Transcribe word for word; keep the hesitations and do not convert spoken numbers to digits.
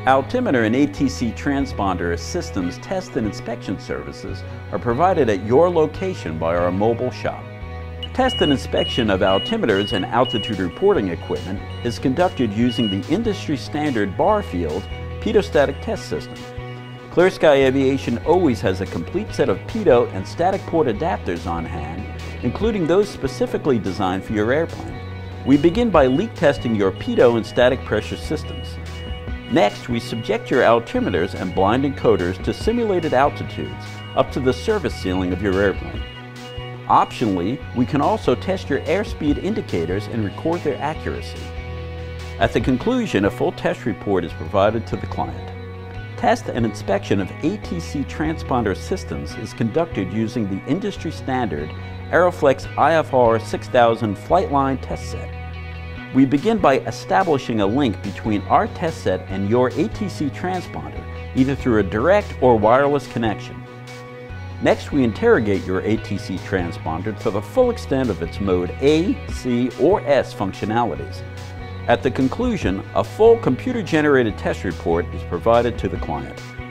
Altimeter and A T C transponder systems test and inspection services are provided at your location by our mobile shop. Test and inspection of altimeters and altitude reporting equipment is conducted using the industry standard bar field pitot-static test system. Clear Sky Aviation always has a complete set of pitot and static port adapters on hand, including those specifically designed for your airplane. We begin by leak testing your pitot and static pressure systems. Next, we subject your altimeters and blind encoders to simulated altitudes up to the service ceiling of your airplane. Optionally, we can also test your airspeed indicators and record their accuracy. At the conclusion, a full test report is provided to the client. Test and inspection of A T C transponder systems is conducted using the industry standard Aeroflex I F R six thousand Flightline test set. We begin by establishing a link between our test set and your A T C transponder, either through a direct or wireless connection. Next, we interrogate your A T C transponder to the full extent of its mode A, C, or S functionalities. At the conclusion, a full computer-generated test report is provided to the client.